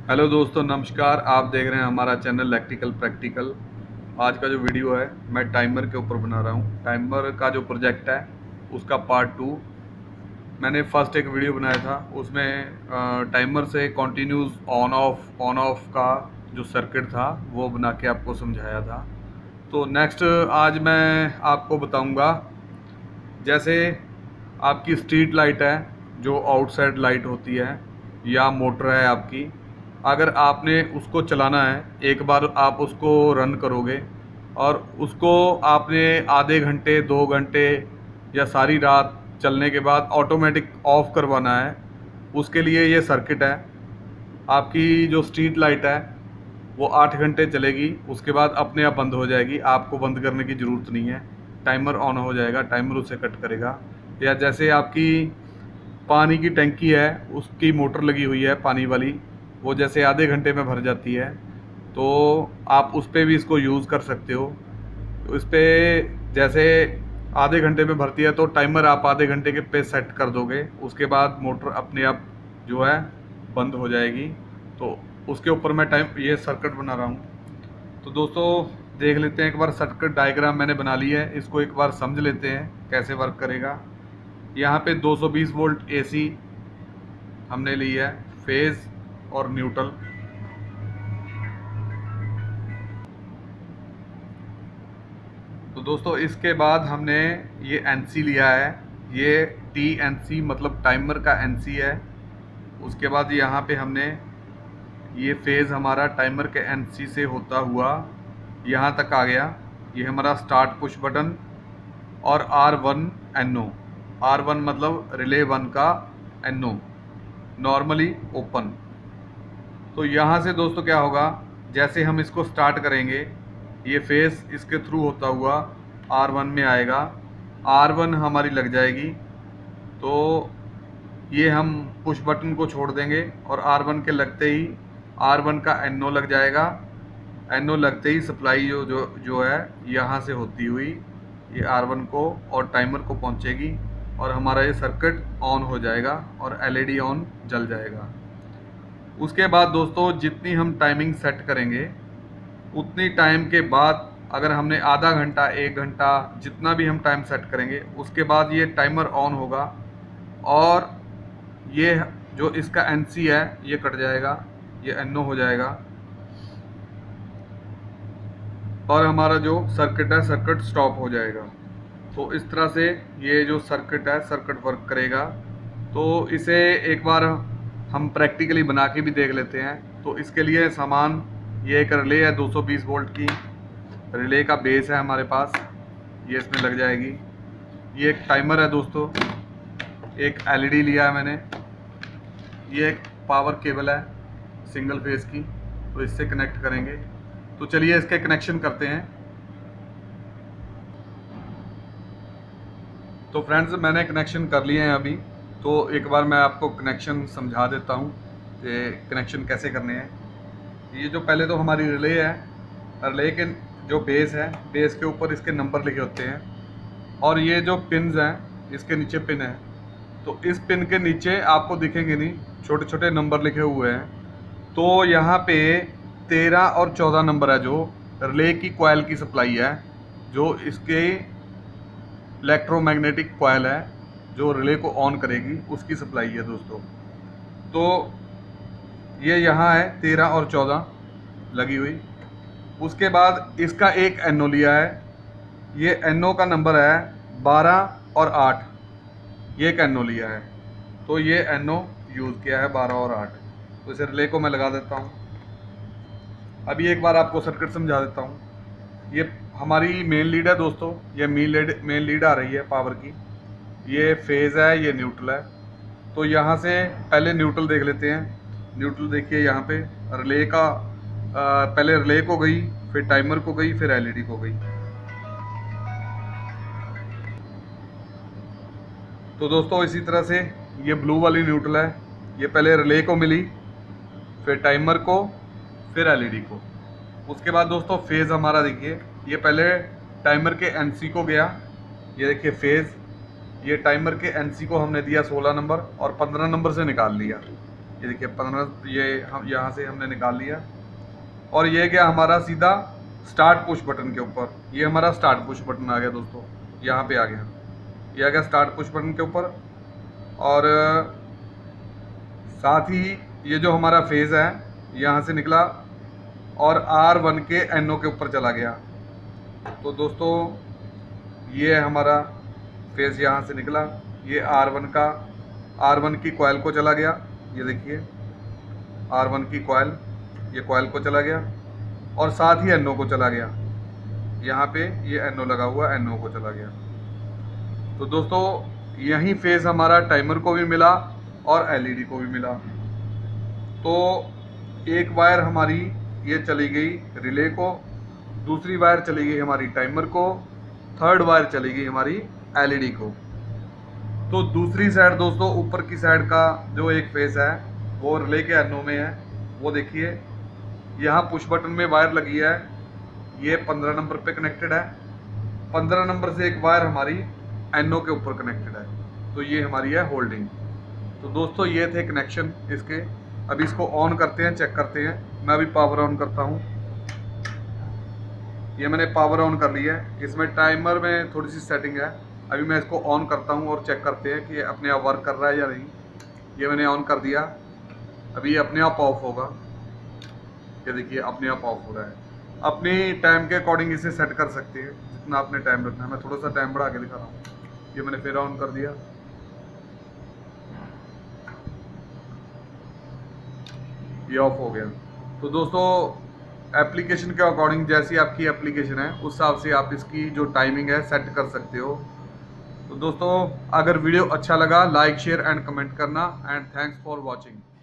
Hello दोस्तों, नमस्कार। आप देख रहे हैं हमारा चैनल इलेक्ट्रिकल प्रैक्टिकल। आज का जो वीडियो है मैं टाइमर के ऊपर बना रहा हूँ। टाइमर का जो प्रोजेक्ट है उसका पार्ट 2। मैंने फर्स्ट एक वीडियो बनाया था, उसमें टाइमर से कंटिन्यूस ऑन ऑफ का जो सर्किट था वो बना के आपको समझाया था। तो नेक्स्ट आज मैं आपको बताऊँगा, जैसे आपकी स्ट्रीट लाइट है, जो आउटसाइड लाइट होती है, या मोटर है आपकी। अगर आपने उसको चलाना है, एक बार आप उसको रन करोगे और उसको आपने आधे घंटे 2 घंटे या सारी रात चलने के बाद ऑटोमेटिक ऑफ करवाना है। उसके लिए ये सर्किट है। आपकी जो स्ट्रीट लाइट है वो 8 घंटे चलेगी, उसके बाद अपने आप बंद हो जाएगी। आपको बंद करने की ज़रूरत नहीं है, टाइमर ऑन हो जाएगा, टाइमर उसे कट करेगा। या जैसे आपकी पानी की टंकी है, उसकी मोटर लगी हुई है पानी वाली, वो जैसे आधे घंटे में भर जाती है, तो आप उस पर भी इसको यूज़ कर सकते हो। तो इस पर जैसे आधे घंटे में भरती है तो टाइमर आप आधे घंटे के पे सेट कर दोगे, उसके बाद मोटर अपने आप जो है बंद हो जाएगी। तो उसके ऊपर मैं ये सर्किट बना रहा हूँ। तो दोस्तों देख लेते हैं एक बार, सर्किट डायग्राम मैंने बना ली है, इसको एक बार समझ लेते हैं कैसे वर्क करेगा। यहाँ पे 220 वोल्ट एसी हमने ली है, फेज़ और न्यूट्रल। तो दोस्तों इसके बाद हमने ये एनसी लिया है, ये TNC मतलब टाइमर का NC है। उसके बाद यहाँ पे हमने ये फेज़ हमारा टाइमर के NC से होता हुआ यहाँ तक आ गया। ये हमारा स्टार्ट पुश बटन और R1 NO। R1 मतलब रिले 1 का NO, नॉर्मली ओपन। तो यहाँ से दोस्तों क्या होगा, जैसे हम इसको स्टार्ट करेंगे, ये फेस इसके थ्रू होता हुआ R1 में आएगा, R1 हमारी लग जाएगी। तो ये हम पुश बटन को छोड़ देंगे और R1 के लगते ही R1 का NO लग जाएगा। NO लगते ही सप्लाई जो है यहाँ से होती हुई ये R1 को और टाइमर को पहुँचेगी और हमारा ये सर्किट ऑन हो जाएगा और LED ऑन जल जाएगा। उसके बाद दोस्तों जितनी हम टाइमिंग सेट करेंगे, उतनी टाइम के बाद अगर हमने आधा घंटा 1 घंटा जितना भी हम टाइम सेट करेंगे, उसके बाद ये टाइमर ऑन होगा और ये जो इसका NC है ये कट जाएगा, ये NO हो जाएगा और हमारा जो सर्किट है सर्किट स्टॉप हो जाएगा। तो इस तरह से ये जो सर्किट है सर्किट वर्क करेगा। तो इसे एक बार हम प्रैक्टिकली बना के भी देख लेते हैं। तो इसके लिए सामान, ये एक रिले है 220 वोल्ट की, रिले का बेस है हमारे पास, ये इसमें लग जाएगी। ये एक टाइमर है दोस्तों, एक LED लिया है मैंने, ये एक पावर केबल है सिंगल फेस की, तो इससे कनेक्ट करेंगे। तो चलिए इसके कनेक्शन करते हैं। तो फ्रेंड्स मैंने कनेक्शन कर लिए हैं अभी, तो एक बार मैं आपको कनेक्शन समझा देता हूँ कि कनेक्शन कैसे करने हैं। ये जो पहले तो हमारी रिले है, रिले के जो बेस है, बेस के ऊपर इसके नंबर लिखे होते हैं और ये जो पिन्स हैं इसके नीचे पिन है। तो इस पिन के नीचे आपको दिखेंगे नहीं, छोटे छोटे नंबर लिखे हुए हैं। तो यहाँ पे 13 और 14 नंबर है जो रिले की कॉइल की सप्लाई है, जो इसके इलेक्ट्रोमैग्नेटिक कॉइल है जो रिले को ऑन करेगी, उसकी सप्लाई है दोस्तों। तो ये यहाँ है 13 और 14 लगी हुई। उसके बाद इसका एक NO लिया है, ये NO का नंबर है 12 और 8, ये एक NO लिया है। तो ये NO यूज़ किया है 12 और 8। तो इसे रिले को मैं लगा देता हूँ। अभी एक बार आपको सर्किट समझा देता हूँ। ये हमारी मेन लीड है दोस्तों, ये मेन लीड आ रही है पावर की, ये फेज़ है, ये न्यूट्रल है। तो यहाँ से पहले न्यूट्रल देख लेते हैं। न्यूट्रल देखिए यहाँ पे रिले का पहले रिले को गई, फिर टाइमर को गई, फिर LED को गई। तो दोस्तों इसी तरह से ये ब्लू वाली न्यूट्रल है, ये पहले रिले को मिली, फिर टाइमर को, फिर LED को। उसके बाद दोस्तों फेज़ हमारा देखिए, ये पहले टाइमर के NC को गया, ये देखिए फेज़, ये टाइमर के NC को हमने दिया 16 नंबर और 15 नंबर से निकाल लिया। ये देखिए 15, ये हम यहाँ से हमने निकाल लिया और ये गया हमारा सीधा स्टार्ट पुश बटन के ऊपर। ये हमारा स्टार्ट पुश बटन आ गया दोस्तों, यहाँ पे आ गया, ये आ गया स्टार्ट पुश बटन के ऊपर। और साथ ही ये जो हमारा फेज़ है यहाँ से निकला और R1 के NO के ऊपर चला गया। तो दोस्तों ये हमारा फेज़ यहाँ से निकला, ये R1 की कॉइल को चला गया। ये देखिए R1 की कॉइल, ये कॉइल को चला गया और साथ ही NO को चला गया। यहाँ पे ये NO लगा हुआ, NO को चला गया। तो दोस्तों यही फेज़ हमारा टाइमर को भी मिला और LED को भी मिला। तो एक वायर हमारी ये चली गई रिले को, दूसरी वायर चली गई हमारी टाइमर को, थर्ड वायर चली गई हमारी LED को। तो दूसरी साइड दोस्तों, ऊपर की साइड का जो एक फेस है वो रिले के NO में है। वो देखिए यहाँ पुश बटन में वायर लगी है, ये 15 नंबर पे कनेक्टेड है। 15 नंबर से एक वायर हमारी NO के ऊपर कनेक्टेड है, तो ये हमारी है होल्डिंग। तो दोस्तों ये थे कनेक्शन इसके। अभी इसको ऑन करते हैं, चेक करते हैं। मैं अभी पावर ऑन करता हूँ। ये मैंने पावर ऑन कर लिया है। इसमें टाइमर में थोड़ी सी सेटिंग है, अभी मैं इसको ऑन करता हूँ और चेक करते हैं कि अपने आप वर्क कर रहा है या नहीं। ये मैंने ऑन कर दिया, अभी ये अपने आप ऑफ होगा। ये देखिए अपने आप ऑफ हो रहा है। अपनी टाइम के अकॉर्डिंग इसे सेट कर सकते हैं, जितना आपने टाइम रखना है। मैं थोड़ा सा टाइम बढ़ा के दिखा रहा हूँ। ये मैंने फिर ऑन कर दिया, ये ऑफ हो गया। तो दोस्तों एप्लीकेशन के अकॉर्डिंग, जैसी आपकी एप्लीकेशन है उस हिसाब से आप इसकी जो टाइमिंग है सेट कर सकते हो। तो दोस्तों अगर वीडियो अच्छा लगा लाइक शेयर एंड कमेंट करना, एंड थैंक्स फॉर वॉचिंग।